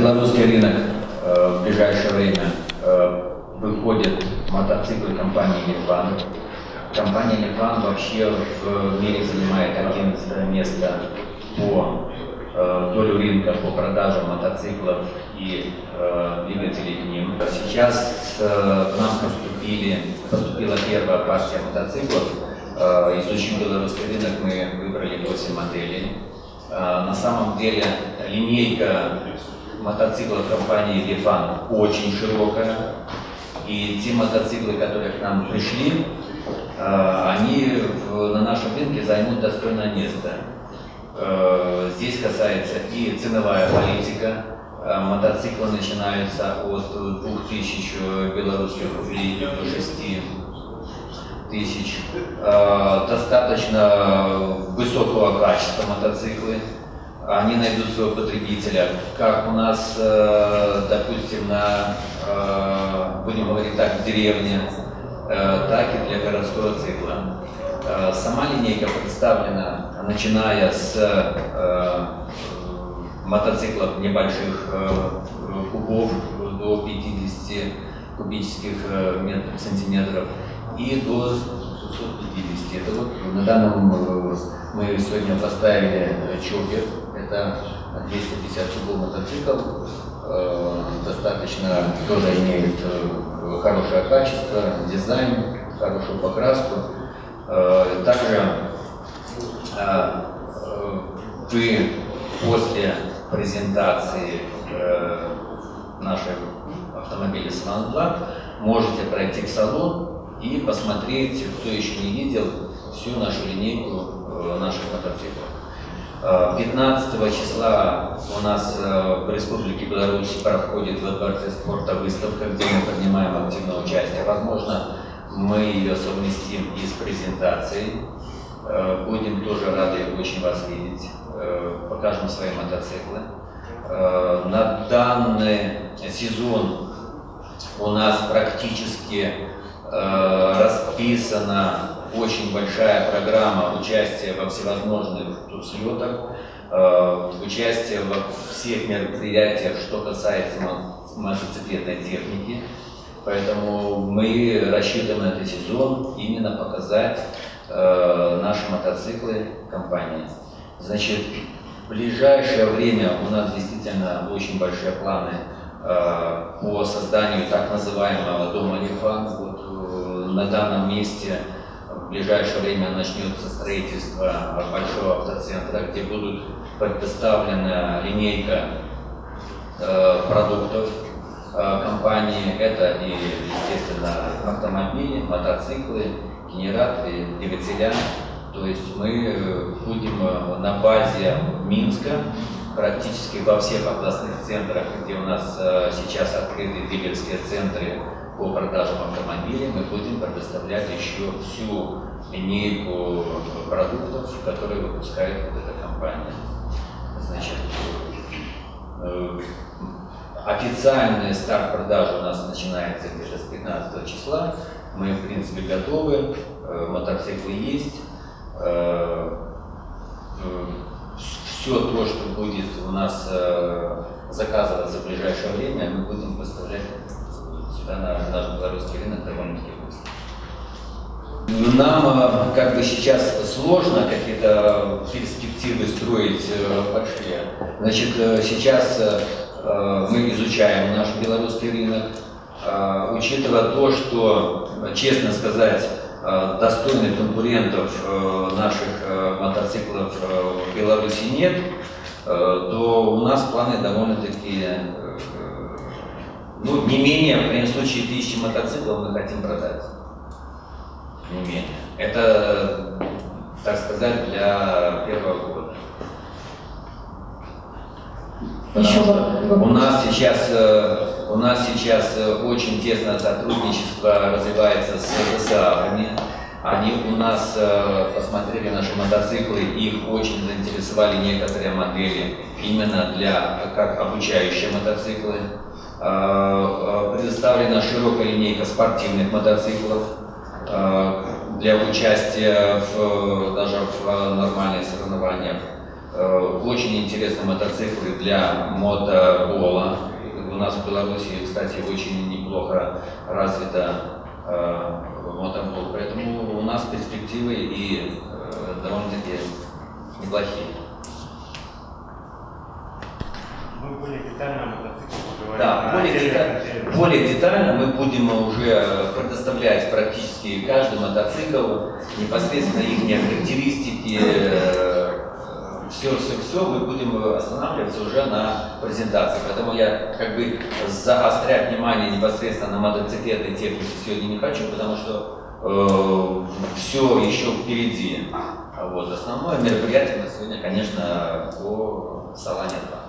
белорусский рынок в ближайшее время выходят мотоциклы компании Литван. Компания Литван вообще в мире занимает 11 место по долю рынка по продаже мотоциклов и двигателей к ним. Сейчас к нам поступила первая партия мотоциклов. Изучив белорусский рынок, мы выбрали 8 моделей. На самом деле линейка мотоциклов компании Литван очень широкая. И те мотоциклы, которые к нам пришли, они на нашем рынке займут достойное место. Здесь касается и ценовая политика. Мотоциклы начинаются от 2000 белорусских рублей до 6000. Достаточно высокого качества мотоциклы. Они найдут своего потребителя, как у нас, допустим, будем говорить так, в деревне, так и для городского цикла. Сама линейка представлена, начиная с мотоциклов небольших кубов до 50 кубических сантиметров и до 250. Это вот на данном мы сегодня поставили чоппер. Это 250 кубов мотоцикл. Достаточно тоже имеет хорошее качество, дизайн, хорошую покраску. Также вы после презентации наших автомобилей Салон можете пройти в салон и посмотреть, кто еще не видел, всю нашу линейку наших мотоциклов. 15 числа у нас в Республике Беларусь проходит во Дворце спорта выставка, где мы принимаем активное участие. Возможно, мы ее совместим и с презентацией. Будем тоже рады очень вас видеть. Покажем свои мотоциклы. На данный сезон у нас практически расписана очень большая программа участия во всевозможных турслетах, участие во всех мероприятиях, что касается мотоциклетной техники. Поэтому мы рассчитываем на этот сезон именно показать наши мотоциклы компании. Значит, в ближайшее время у нас действительно очень большие планы по созданию так называемого дома Литван. Вот, на данном месте в ближайшее время начнется строительство большого автоцентра, где будут предоставлена линейка продуктов компании. Это и, естественно, автомобили, мотоциклы, генераторы, двигателя. То есть мы будем на базе Минска, практически во всех областных центрах, где у нас сейчас открыты дилерские центры по продажам автомобилей, мы будем предоставлять еще всю линейку продуктов, которые выпускает вот эта компания. Значит, официальный старт продажи у нас начинается где-то с 15 числа. Мы, в принципе, готовы, мотоциклы есть. Все то, что будет у нас заказываться в ближайшее время, мы будем поставлять сюда на наш белорусский рынок довольно-таки быстро. Нам как бы сейчас сложно какие-то перспективы строить большие. Значит, сейчас мы изучаем наш белорусский рынок, учитывая то, что, честно сказать, достойных конкурентов наших мотоциклов в Беларуси нет, то у нас планы довольно-таки, ну, не менее, в крайнем случае, 1000 мотоциклов мы хотим продать. Не менее. Это, так сказать, для первого года. У нас сейчас очень тесное сотрудничество развивается с ВСА-ами. Они у нас посмотрели наши мотоциклы, их очень заинтересовали некоторые модели именно как обучающие мотоциклы. Предоставлена широкая линейка спортивных мотоциклов для участия даже в нормальных соревнованиях. Очень интересные мотоциклы для мотобола. У нас в Беларуси, кстати, очень неплохо развита мотобол, поэтому у нас перспективы и довольно-таки неплохие. Мы более детально о мотоцикле поговорим. Да, более детально мы будем уже предоставлять практически каждый мотоцикл, непосредственно их характеристики, все мы будем останавливаться уже на презентации. Поэтому я как бы заострять внимание непосредственно на мотоциклетной технике сегодня не хочу, потому что все еще впереди. Вот. Основное мероприятие на сегодня, конечно, по Solana 2.